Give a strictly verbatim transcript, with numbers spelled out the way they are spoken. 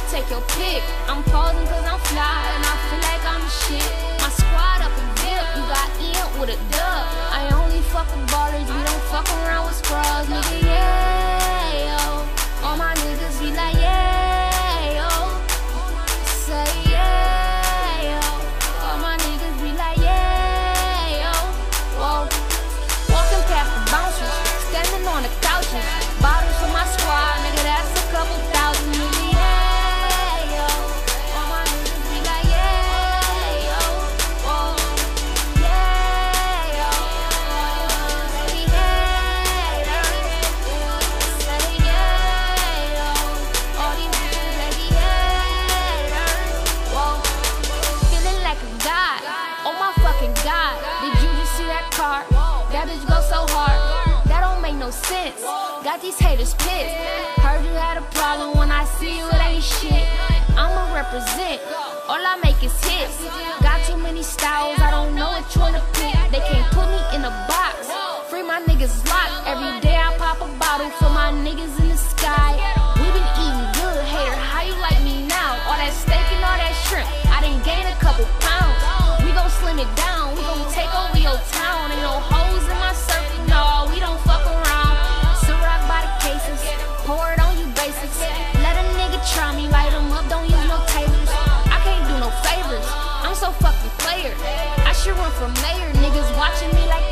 take your pick. I'm posing cause I'm fly and I feel like I'm the shit. My squad up in dip, you got in with a dub. I only fuck with ballers, we don't fuck around with scrubs, nigga, yeah, yo. All my niggas be like, yeah, yo. Say yeah, yo. All my niggas be like, yeah, yo. Whoa. Walking past the bouncers, standing on the couches. Bottles for my squad, nigga, that's a couple thousand, nigga, yeah, yo. All my niggas be like, yeah, yo. Whoa. Yeah, yo. Baby, yeah, yo. Say yeah, yo. All these niggas, baby, yeah, yo. Whoa. Feeling like a god, oh my fucking god. Did you just see that car? That bitch go so hard, that don't make no sense. Got these haters pissed. Heard you had a problem, when I see you it ain't shit. I'ma represent, all I make is hits. Got too many styles, I don't know which one to pick. They can't put me in a box, free my niggas locked. Every day I pop a bottle for my niggas in the sky. We been eating good, hater, how you like me now? All that steak and all that shrimp, I done gained a couple pounds. We gon' slim it down, we gon' take over your town. Ain't no hoes in my circle, no, we don't fuck around. Ciroc by the cases, pour it on you basics. Let a nigga try me, light him up, don't use no tasers. I can't do no favors, I'm so fucking player. I should run for mayor, niggas watching me like